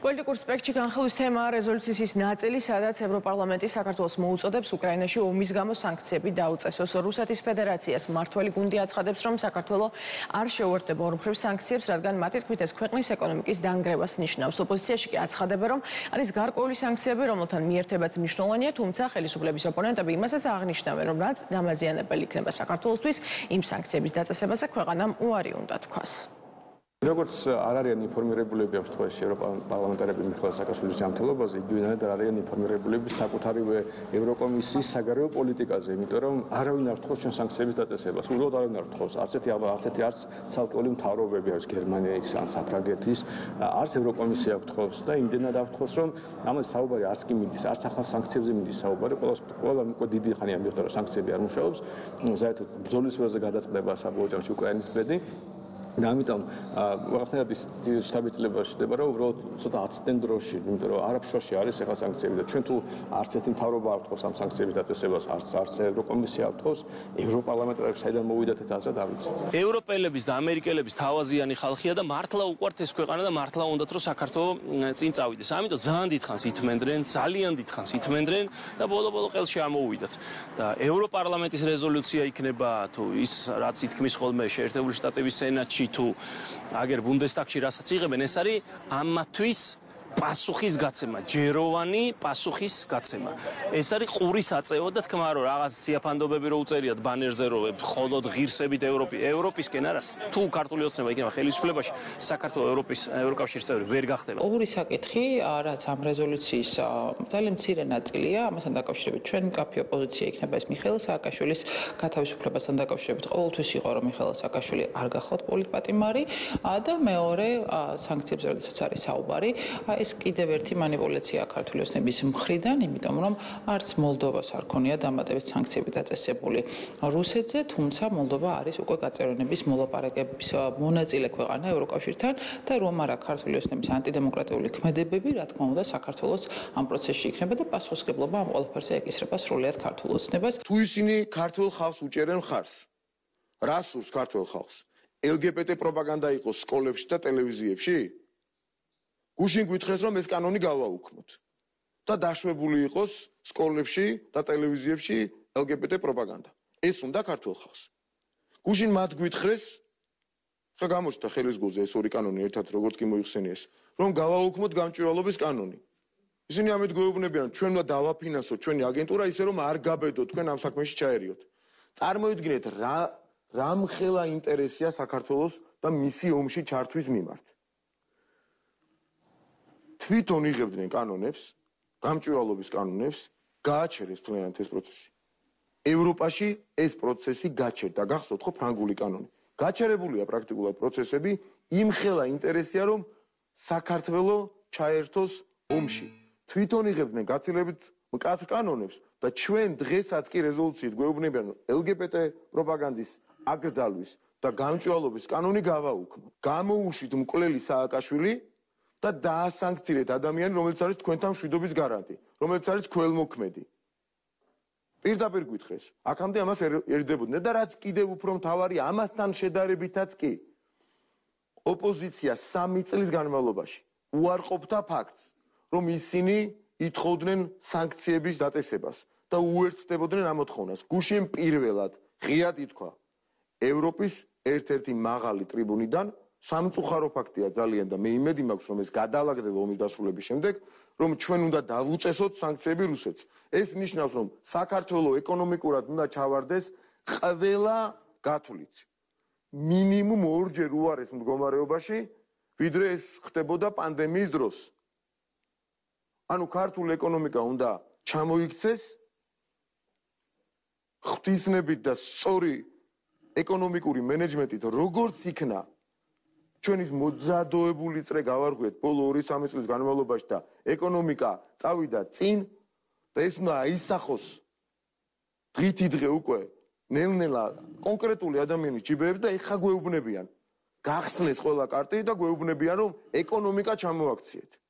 პოლიტიკურ სპექტრში განხილვის თემაა რეზოლუციის ის ნაწილი, სადაც ევროპარლამენტი საქართველოს მოუწოდებს უკრაინაში ომის გამო სანქციები დაუწესოს. რუსეთის ფედერაციას მმართველი გუნდი აცხადებს, რომ საქართველო არ შეუერთდება ორმხრივ სანქციებს, რადგან მათი თქმით ეს ქვეყნის ეკონომიკის დანგრევას ნიშნავს. ოპოზიციაში კი აცხადებენ, რომ არის გარკვეული სანქციები, რომელთან მიერთებაც მნიშვნელოვანია, თუმცა ხელისუფლების ოპონენტები იმასაც აღნიშნავენ, რომ რაც დამაზიანებელი იქნება საქართველოსთვის, იმ სანქციების დაწესებაზე ქვეყანამ უარი უნდა თქვას. როგორც არ არიან ინფორმირებულები ამ შემთხვევაში ევროპარლამენტარები მიხეილ სააკაშვილის ჯანმრთელობაზე, იგივე არ არიან ინფორმირებულები საკუთრივ ევროკომისიის საგარეო პოლიტიკაზე, იმიტომ რომ არავინ არ თხოვს ჩვენ სანქციების დაწესებას. უბრალოდ არავინ არ თხოვს, არც ერთ ცალკეული მთავრობები არის გერმანიის ან საფრანგეთის, არც ევროკომისია თხოვს და იმდენად არ თხოვს, რომ ამაზე საუბარი არც კი მიდის, არც ახალ სანქციებზე მიდის საუბარი, ყველა უკვე დიდი ხანია მივხვდა, რომ სანქციები არ მუშაობს, საერთოდ ბრძოლის ველზე გადაწყდება საბოლოო უკრაინის ბედი. და ამიტომ რაღაცნაირად ის შტაბ-ბიჭდება შეხება, რომ უბრალოდ ცოტა აცდენ დროში, იმიტომ რომ არაფშოში არის ახლა სანქციები და ჩვენ თუ არც ერთი მთავრობა არ თხოვს ამ სანქციების დაწესებას, არც ევროკომისია არ თხოვს, ევროპარლამენტარები საიდან მოვიდათ ეს აზრად არ ვიცი. ევროპელების და ამერიკელების თავაზიანი ხალხია და მართლა უყვართ ეს ქვეყანა და მართლა უნდათ რომ საქართველო წინ წავიდეს. ამიტომ ძალიან დიდხანს ითმენდნენ, ძალიან დიდხანს ითმენდნენ და ბოლო-ბოლო ყელში ამოუვიდათ. და ევროპარლამენტის რეზოლუცია იქნება თუ ის რაც ითქმის ხოლმე შეერთებული შტატების სენატში თუ აგერ ბუნდესტაგში რასაც იღებენ, ეს არის ამათვის პასუხის გაცემა, ჯეროვანი პასუხის გაცემა. ეს არის ყურის აწევა და თქმა რომ რაღაც სიაფანდობები რო უწერიათ ბანერზე რომ მხოლოდ ღირსებით ევროპისკენ არის. თუ ქართული ოცნება იქნება ხელისუფლებაში, საქართველოს ევროკავშირის წევრი ვერ გახდება. ორი საკითხი, რაც ამ რეზოლუციის ძალიან მცირე ნაწილია, ამასთან დაკავშირებით ჩვენ მკაფიო პოზიცია იქნება ეს მიხეილ სააკაშვილის გათავისუფლებასთან დაკავშირებით. ყოველთვის იყო რომ მიხეილ სააკაშვილი არ გახლავთ პოლიტპატიმარი და მეორე სანქციებზე როდესაც არის საუბარი, ეს კიდევ ერთი манипуляცია ქართული ოცნების მხრიდან, იმიტომ რომ არც მოლდოვას არ ქონია დამატებით სანქციები დაწესებული რუსეთზე, თუმცა მოლდოვა არის უკვე გაწევრიანების მოლაპარაკების მონაწილე ქვეყანა ევროკავშირთან და რომ არა ქართული ოცნების ანტიდემოკრატიული ქმედებები, რა თქმა უნდა, საქართველოს ამ პროცესში იქნება და პასუხისმგებლობა ამ ყველაფერზე ეკისრება სრულიად ქართულ ოცნებას. თუ ისინი ქართულ ხალხს უჭერენ ხარს, რა სურს ქართულ ხალხს? LGBT პროპაგანდა იყოს სკოლებში და ტელევიზიებში? გუშინ გვითხრეს რომ ეს კანონი გავაუქმოთ და დაშვებული იყოს სკოლებში და ტელევიზიებში LGBT პროპაგანდა. ეს უნდა ქართულ ხალხს. გუშინ მათ გვითხრეს, ხა გამოჩნდა ხელის გულზე ეს ორი კანონი ერთად როგორც კი მოიხსენიეს, რომ გავაუქმოთ გამჭვირვალობის კანონი. ისინი ამით გვეუბნებიან, ჩვენ უნდა დავაფინანსოთ ჩვენი აგენტურა ისე რომ არ გაბედოთ თქვენ ამ საქმეში ჩაერიოთ. წარმოიდგინეთ რა მხელა ინტერესია საქართველოს და მისი ომში ჩართვის მიმართ. თვითონ იღებდნენ კანონებს, გამჭვირვალობის კანონებს, გააჩერეს თლიანად ეს პროცესი. ევროპაში ეს პროცესი გაჩერდა, გახსოვთ ხო ფრანგული კანონი. გაჩერებულია პრაქტიკულად პროცესები, იმხელა ინტერესია რომ საქართველო ჩაერთოს ომში. თვითონ იღებდნენ გაცილებით მკაცრ კანონებს და ჩვენ დღესაც კი რეზოლუციით გვეუბნებიან LGBT პროპაგანდის აკრძალვის და გამჭვირვალობის კანონი გავაუქმოთ. გამოუშვით მკვლელი სააკაშვილი და დაასანქცირეთ ადამიანი, რომელიც არის თქვენთან მშვიდობის გარანტი, რომელიც არის ქველმოქმედი. პირდაპირ გვითხრეს, აქამდე ამას ერდებოდნენ და რაც კიდევ უფრო მთავარია, ამასთან შედარებითაც კი ოპოზიცია 3 წლის განმავლობაში უარყოფდა ფაქტს, რომ ისინი ითხოვდნენ სანქციების დაწესებას და უერთდებოდნენ ამ მოთხოვნას. გუშინ პირველად ღიად ითქვა ევროპის ერთ-ერთი მაღალი ტრიბუნიდან სამწუხარო ფაქტია ძალიან და მე იმედი მაქვს რომ ეს გადაალაგდება ომის დასრულების შემდეგ რომ ჩვენ უნდა დავუწესოთ სანქციები რუსეთს. ეს ნიშნავს რომ საქართველოს ეკონომიკურად უნდა ჩავარდეს ყველა გათვლით. მინიმუმ 2-ჯერ უარეს მდგომარეობაში, ვიდრე ეს ხდებოდა პანდემიის დროს. ანუ ქართული ეკონომიკა უნდა ჩამოიქცეს ღვთისნებით და სწორი ეკონომიკური მენეჯმენტით, როგორც იქნა ჩვენ ის მოძრაობებული წრე გავარღვიეთ ბოლო 2-3 წლის განმავლობაში და ეკონომიკა წავიდა წინ და ეს უნდა აისახოს დღითი დღე უკვე ნელ-ნელა კონკრეტული ადამიანის ჯიბეებს და ეხა გვეუბნებიან გახსნეს ყველა კარტი და გვეუბნებიან რომ ეკონომიკა ჩამოაქციეთ.